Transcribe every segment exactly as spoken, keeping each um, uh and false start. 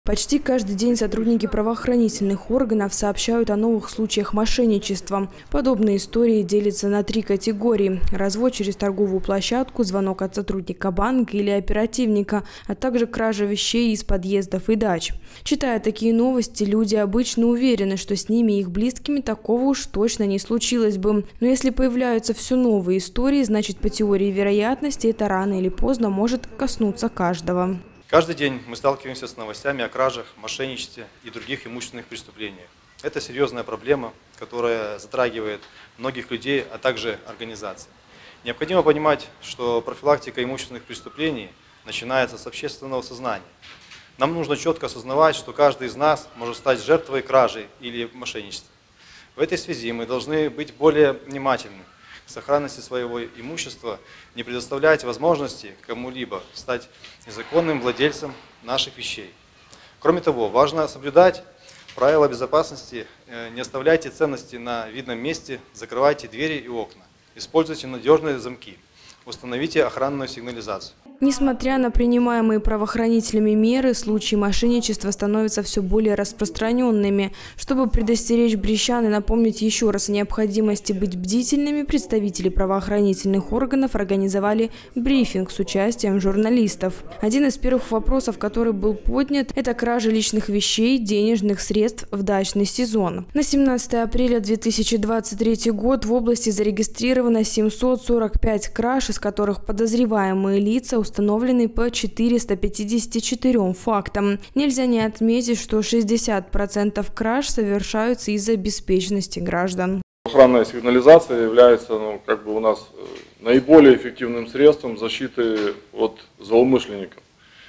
Почти каждый день сотрудники правоохранительных органов сообщают о новых случаях мошенничества. Подобные истории делятся на три категории – развод через торговую площадку, звонок от сотрудника банка или оперативника, а также кража вещей из подъездов и дач. Читая такие новости, люди обычно уверены, что с ними и их близкими такого уж точно не случилось бы. Но если появляются все новые истории, значит, по теории вероятности это рано или поздно может коснуться каждого. Каждый день мы сталкиваемся с новостями о кражах, мошенничестве и других имущественных преступлениях. Это серьезная проблема, которая затрагивает многих людей, а также организаций. Необходимо понимать, что профилактика имущественных преступлений начинается с общественного сознания. Нам нужно четко осознавать, что каждый из нас может стать жертвой кражи или мошенничества. В этой связи мы должны быть более внимательны к сохранности своего имущества, не предоставлять возможности кому-либо стать незаконным владельцем наших вещей. Кроме того, важно соблюдать правила безопасности, не оставляйте ценности на видном месте, закрывайте двери и окна, используйте надежные замки, установите охранную сигнализацию. Несмотря на принимаемые правоохранителями меры, случаи мошенничества становятся все более распространенными. Чтобы предостеречь брестчан и напомнить еще раз о необходимости быть бдительными, представители правоохранительных органов организовали брифинг с участием журналистов. Один из первых вопросов, который был поднят, это кража личных вещей, денежных средств в дачный сезон. На семнадцатое апреля две тысячи двадцать третий год в области зарегистрировано семьсот сорок пять краж, из которых подозреваемые лица установлены по четырёмстам пятидесяти четырём фактам. Нельзя не отметить, что шестьдесят процентов краж совершаются из-за беспечности граждан. Охранная сигнализация является, ну, как бы у нас наиболее эффективным средством защиты от злоумышленников.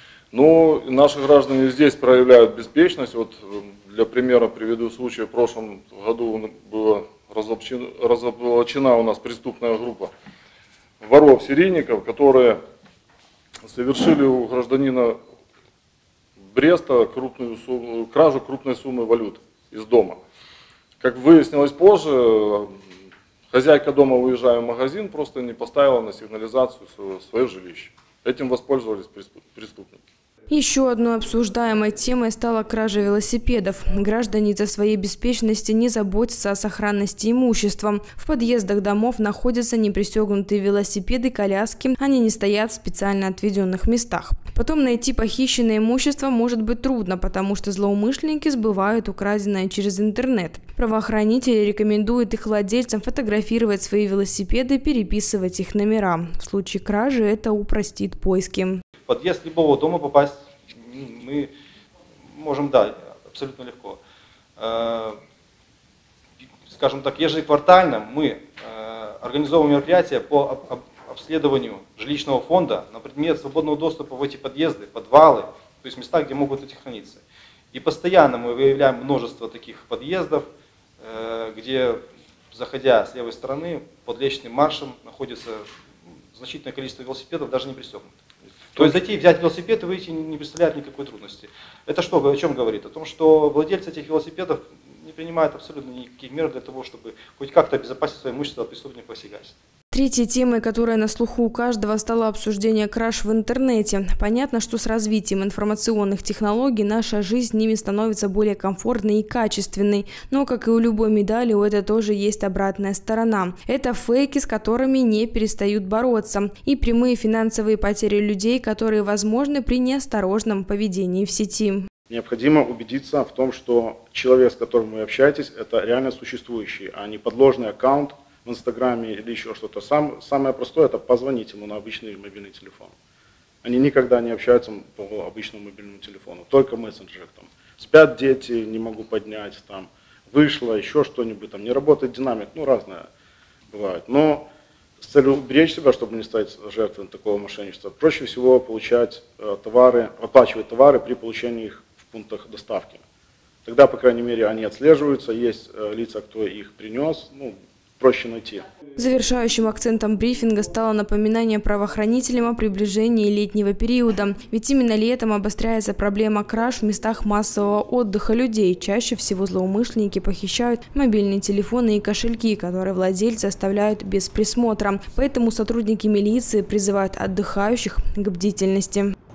Но наши граждане здесь проявляют беспечность. Вот для примера приведу случай. В прошлом году была разоблачена, разоблачена у нас преступная группа воров-серийников, которые совершили у гражданина Бреста крупную сумму, кражу крупной суммы валют из дома. Как выяснилось позже, хозяйка дома, уезжая в магазин, просто не поставила на сигнализацию свое жилище. Этим воспользовались преступники. Еще одной обсуждаемой темой стала кража велосипедов. Граждане из-за своей беспечности не заботятся о сохранности имущества. В подъездах домов находятся непристегнутые велосипеды, коляски. Они не стоят в специально отведенных местах. Потом найти похищенное имущество может быть трудно, потому что злоумышленники сбывают украденное через интернет. Правоохранители рекомендуют их владельцам фотографировать свои велосипеды, переписывать их номера. В случае кражи это упростит поиски. В подъезд любого дома попасть мы можем, да, абсолютно легко. Скажем так, ежеквартально мы организовываем мероприятия по обследованию жилищного фонда на предмет свободного доступа в эти подъезды, подвалы, то есть места, где могут эти храниться. И постоянно мы выявляем множество таких подъездов, где, заходя с левой стороны, под лестничным маршем находится значительное количество велосипедов, даже не пристегнутых. То есть зайти, взять велосипед и выйти не представляет никакой трудности. Это что, о чем говорит? О том, что владельцы этих велосипедов не принимают абсолютно никаких мер для того, чтобы хоть как-то обезопасить свое имущество от преступных посягательств. Третьей темой, которая на слуху у каждого, стало обсуждение краж в интернете. Понятно, что с развитием информационных технологий наша жизнь с ними становится более комфортной и качественной. Но, как и у любой медали, у этого тоже есть обратная сторона. Это фейки, с которыми не перестают бороться. И прямые финансовые потери людей, которые возможны при неосторожном поведении в сети. Необходимо убедиться в том, что человек, с которым вы общаетесь, это реально существующий, а не подложный аккаунт в Инстаграме или еще что-то. Сам, самое простое – это позвонить ему на обычный мобильный телефон. Они никогда не общаются по обычному мобильному телефону, только в мессенджерах. Там, спят дети, не могу поднять, там, вышло, еще что-нибудь, там, не работает динамик, ну, разное бывает. Но с целью уберечь себя, чтобы не стать жертвой такого мошенничества, проще всего получать э, товары, оплачивать товары при получении их в пунктах доставки. Тогда, по крайней мере, они отслеживаются, есть э, лица, кто их принес, ну, проще найти. Завершающим акцентом брифинга стало напоминание правоохранителям о приближении летнего периода. Ведь именно летом обостряется проблема краж в местах массового отдыха людей. Чаще всего злоумышленники похищают мобильные телефоны и кошельки, которые владельцы оставляют без присмотра. Поэтому сотрудники милиции призывают отдыхающих к бдительности.